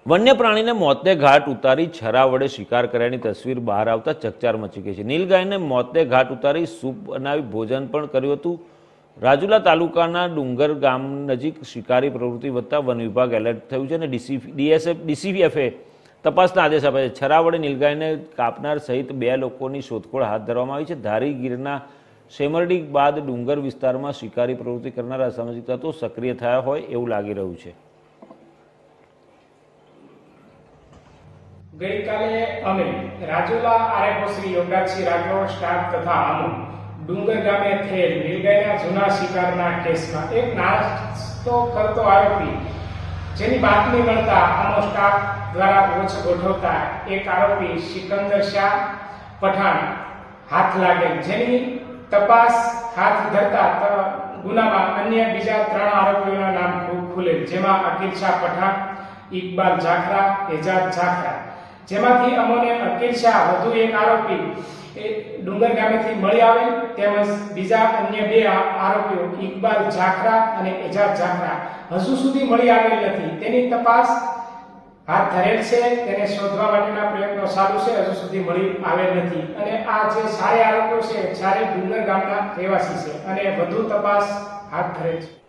વન્ય પ્રાણીને મોતને ઘાટ ઉતારી છરા વડે શિકાર કર્યાની તસવીર બહાર આવતા ચકચાર મચી ગઈ છે। નીલગાયને મોતને ઘાટ ઉતારી સૂપ બનાવી ભોજન પણ કર્યું હતું। રાજુલા તાલુકાના ડુંગર ગામ નજીક શિકારી પ્રવૃત્તિ વધતા વન વિભાગ એલર્ટ થયું છે અને ડીસીએફએ તપાસના આદેશ આપ્યા છે। છરા વડે નીલગાયને કાપનાર સહિત 2 લોકોની શોધખોળ હાથ ધરવામાં આવી છે। ધારી ગીરના શેમરડી બાદ ડુંગર વિસ્તારમાં શિકારી પ્રવૃત્તિ કરનારા અસામાજિક તત્વો સક્રિય થયા હોય એવું લાગી રહ્યું છે। गई काले अमे રાજુલા आरएफओ श्री योगराजसिंह राठौड़ स्टाफ तथा अमो डूंगर गामे थયેલ નીલગાયના જૂના શિકારના કેસમાં એક નાસ્તો કરતો આરોપી જેની બાતમી મળતા અમો સ્ટાફ દ્વારા વોચ ગોઠવતા એક આરોપી સિકંદર શાહ પઠાણ હાથ લાગેલ, જેની તપાસ હાથ ધરતા ગુનામાં અન્ય બીજા 3 આરોપીઓના નામ ખુલેલ, જેમાં અકીલ શાહ પઠાણ, ઇકબાલ જાખરા, એજાજ જાખરા, જેમાંથી અમોને અકીલ શાહ વધુ એક આરોપી એ ડુંગર ગામેથી મળી આવેલ તેમજ બીજા અન્ય 2 આરોપીઓ ઇકબાલ જાખરા અને એજાજ જાખરા હજુ સુધી મળી આવેલ નથી। તેની તપાસ હાથ ધરેલ છે, તેને શોધવા માટેના પ્રયત્નો ચાલુ છે, હજુ સુધી મળી આવેલ નથી અને આ જે 4 આરોપીઓ છે 4 ડુંગર ગામના રહેવાસી છે અને વધુ તપાસ હાથ ધરેલ છે।